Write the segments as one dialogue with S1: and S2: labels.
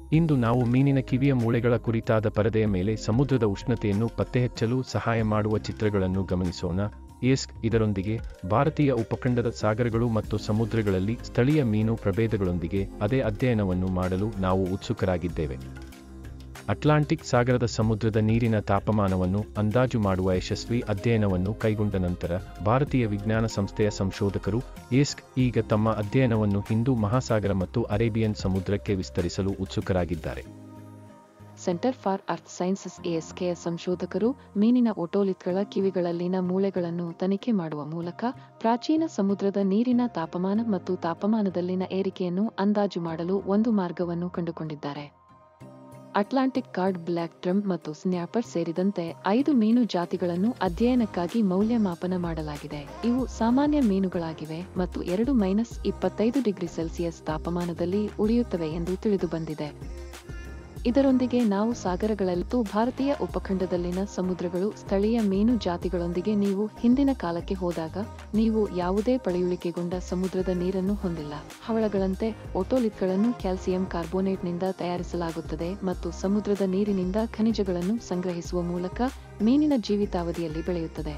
S1: ಇಂದು ನಾವು ಮೀನಿನ ಕಿವಿಯ ಮೂಳೆಗಳ ಕುರಿತಾದ ಪರದೆಯ ಮೇಲೆ ಸಮುದ್ರದ ಉಷ್ಣತೆಯನ್ನು ಪತ್ತೆಹಚ್ಚಲು ಸಹಾಯ ಮಾಡುವ ಚಿತ್ರಗಳನ್ನು ಗಮನಿಸೋಣ. ಇದರೊಂದಿಗೆ ಭಾರತೀಯ ಉಪಖಂಡದ ಸಾಗರಗಳು ಮತ್ತು ಸಮುದ್ರಗಳಲ್ಲಿ ಸ್ಥಳೀಯ ಮೀನು ಪ್ರಭೇದಗಳೊಂದಿಗೆ ಅದೇ ಅಧ್ಯಯನವನ್ನು ಮಾಡಲು ನಾವು ಉತ್ಸುಕರಾಗಿದ್ದೇವೆ. ಅಟ್ಲಾಂಟಿಕ್ ಸಾಗರದ ಸಮುದ್ರದ ನೀರಿನ ತಾಪಮಾನವನ್ನು ಅಂದಾಜು ಮಾಡುವ ಯಶಸ್ವಿ ಅಧ್ಯಯನವನ್ನು ಕೈಗೊಂಡ ನಂತರ ಭಾರತೀಯ ವಿಜ್ಞಾನ ಸಂಸ್ಥೆಯ ಸಂಶೋಧಕರು ಈಗ ತಮ್ಮ ಅಧ್ಯಯನವನ್ನು ಹಿಂದೂ ಮಹಾಸಾಗರ ಮತ್ತು ಅರೇಬಿಯನ್ ಸಮುದ್ರಕ್ಕೆ ವಿಸ್ತರಿಸಲು ಉತ್ಸುಕರಾಗಿದ್ದಾರೆ.
S2: ಸೆಂಟರ್ ಫಾರ್ ಅರ್ತ್ ಸೈನ್ಸಸ್ ಯ ಸಂಶೋಧಕರು ಮೀನಿನ ಓಟೋಲಿತ್ಗಳ ಕಿವಿಗಳಲ್ಲಿನ ಮೂಳೆಗಳನ್ನು ತನಿಖೆ ಮಾಡುವ ಮೂಲಕ ಪ್ರಾಚೀನ ಸಮುದ್ರದ ನೀರಿನ ತಾಪಮಾನ ಮತ್ತು ತಾಪಮಾನದಲ್ಲಿನ ಏರಿಕೆಯನ್ನು ಅಂದಾಜು ಮಾಡಲು ಒಂದು ಮಾರ್ಗವನ್ನು ಕಂಡುಕೊಂಡಿದ್ದಾರೆ. ಅಟ್ಲಾಂಟಿಕ್ ಕಾರ್ಡ್, ಬ್ಲ್ಯಾಕ್ ಡ್ರಮ್ ಮತ್ತು ಸ್ನ್ಯಾಪರ್ ಸೇರಿದಂತೆ 5 ಮೀನು ಜಾತಿಗಳನ್ನು ಅಧ್ಯಯನಕ್ಕಾಗಿ ಮೌಲ್ಯಮಾಪನ ಮಾಡಲಾಗಿದೆ. ಇವು ಸಾಮಾನ್ಯ ಮೀನುಗಳಾಗಿವೆ ಮತ್ತು 2-25 ಡಿಗ್ರಿ ಸೆಲ್ಸಿಯಸ್ ತಾಪಮಾನದಲ್ಲಿ ಉಳಿಯುತ್ತವೆ ಎಂದು ತಿಳಿದುಬಂದಿದೆ. ಇದರೊಂದಿಗೆ ನಾವು ಸಾಗರಗಳಲ್ಲಿದ್ದು ಭಾರತೀಯ ಉಪಖಂಡದಲ್ಲಿನ ಸಮುದ್ರಗಳು ಸ್ಥಳೀಯ ಮೀನು ಜಾತಿಗಳೊಂದಿಗೆ ನೀವು ಹಿಂದಿನ ಕಾಲಕ್ಕೆ ಹೋದಾಗ ನೀವು ಯಾವುದೇ ಪಳೆಯುಳಿಕೆಗೊಂಡ ಸಮುದ್ರದ ನೀರನ್ನು ಹೊಂದಿಲ್ಲ. ಹವಳಗಳಂತೆ ಓಟೋಲಿತ್ಗಳನ್ನು ಕ್ಯಾಲ್ಸಿಯಂ ಕಾರ್ಬೋನೇಟ್ನಿಂದ ತಯಾರಿಸಲಾಗುತ್ತದೆ ಮತ್ತು ಸಮುದ್ರದ ನೀರಿನಿಂದ ಖನಿಜಗಳನ್ನು ಸಂಗ್ರಹಿಸುವ ಮೂಲಕ ಮೀನಿನ ಜೀವಿತಾವಧಿಯಲ್ಲಿ ಬೆಳೆಯುತ್ತದೆ.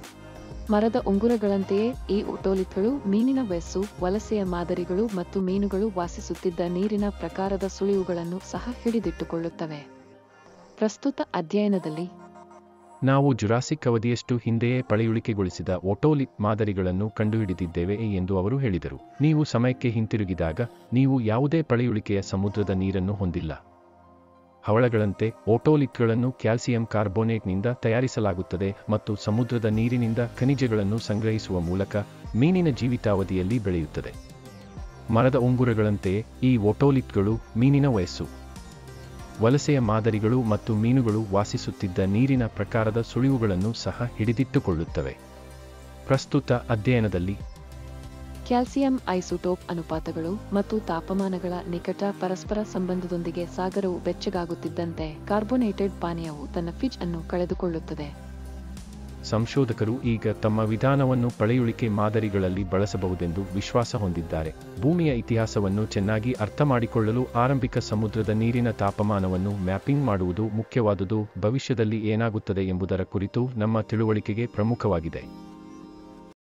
S2: ಮರದ ಉಂಗುರಗಳಂತೆಯೇ ಈ ಓಟೋಲಿತ್ಗಳು ಮೀನಿನ ವಯಸ್ಸು, ವಲಸೆಯ ಮಾದರಿಗಳು ಮತ್ತು ಮೀನುಗಳು ವಾಸಿಸುತ್ತಿದ್ದ ನೀರಿನ ಪ್ರಕಾರದ ಸುಳಿವುಗಳನ್ನು ಸಹ ಹಿಡಿದಿಟ್ಟುಕೊಳ್ಳುತ್ತವೆ. ಪ್ರಸ್ತುತ ಅಧ್ಯಯನದಲ್ಲಿ
S1: ನಾವು ಜುರಾಸಿಕ್ ಅವಧಿಯಷ್ಟು ಹಿಂದೆಯೇ ಪಳೆಯುಳಿಕೆಗೊಳಿಸಿದ ಓಟೋಲಿತ್ ಮಾದರಿಗಳನ್ನು ಕಂಡುಹಿಡಿದಿದ್ದೇವೆ ಎಂದು ಅವರು ಹೇಳಿದರು. ನೀವು ಸಮಯಕ್ಕೆ ಹಿಂತಿರುಗಿದಾಗ ನೀವು ಯಾವುದೇ ಪಳೆಯುಳಿಕೆಯ ಸಮುದ್ರದ ನೀರನ್ನು ಹೊಂದಿಲ್ಲ. ಹವಳಗಳಂತೆ ಓಟೋಲಿತ್ಗಳನ್ನು ಕ್ಯಾಲ್ಸಿಯಂ ಕಾರ್ಬೋನೇಟ್ನಿಂದ ತಯಾರಿಸಲಾಗುತ್ತದೆ ಮತ್ತು ಸಮುದ್ರದ ನೀರಿನಿಂದ ಖನಿಜಗಳನ್ನು ಸಂಗ್ರಹಿಸುವ ಮೂಲಕ ಮೀನಿನ ಜೀವಿತಾವಧಿಯಲ್ಲಿ ಬೆಳೆಯುತ್ತದೆ. ಮರದ ಉಂಗುರಗಳಂತೆಯೇ ಈ ಓಟೋಲಿತ್ಗಳು ಮೀನಿನ ವಯಸ್ಸು, ವಲಸೆಯ ಮಾದರಿಗಳು ಮತ್ತು ಮೀನುಗಳು ವಾಸಿಸುತ್ತಿದ್ದ ನೀರಿನ ಪ್ರಕಾರದ ಸುಳಿವುಗಳನ್ನು ಸಹ ಹಿಡಿದಿಟ್ಟುಕೊಳ್ಳುತ್ತವೆ. ಪ್ರಸ್ತುತ ಅಧ್ಯಯನದಲ್ಲಿ
S2: ಕ್ಯಾಲ್ಸಿಯಂ ಐಸೋಟೋಪ್ ಅನುಪಾತಗಳು ಮತ್ತು ತಾಪಮಾನಗಳ ನಿಕಟ ಪರಸ್ಪರ ಸಂಬಂಧದೊಂದಿಗೆ ಸಾಗರವು ಬೆಚ್ಚಗಾಗುತ್ತಿದ್ದಂತೆ ಕಾರ್ಬೋನೇಟೆಡ್ ಪಾನೀಯವು ತನ್ನ ಫಿಜ್ ಅನ್ನು ಕಳೆದುಕೊಳ್ಳುತ್ತದೆ.
S1: ಸಂಶೋಧಕರು ಈಗ ತಮ್ಮ ವಿಧಾನವನ್ನು ಪಳೆಯುಳಿಕೆ ಮಾದರಿಗಳಲ್ಲಿ ಬಳಸಬಹುದೆಂದು ವಿಶ್ವಾಸ ಹೊಂದಿದ್ದಾರೆ. ಭೂಮಿಯ ಇತಿಹಾಸವನ್ನು ಚೆನ್ನಾಗಿ ಅರ್ಥಮಾಡಿಕೊಳ್ಳಲು ಆರಂಭಿಕ ಸಮುದ್ರದ ನೀರಿನ ತಾಪಮಾನವನ್ನು ಮ್ಯಾಪಿಂಗ್ ಮಾಡುವುದು ಮುಖ್ಯವಾದುದು ಭವಿಷ್ಯದಲ್ಲಿ ಏನಾಗುತ್ತದೆ ಎಂಬುದರ ಕುರಿತು ನಮ್ಮ ತಿಳುವಳಿಕೆಗೆ ಪ್ರಮುಖವಾಗಿದೆ.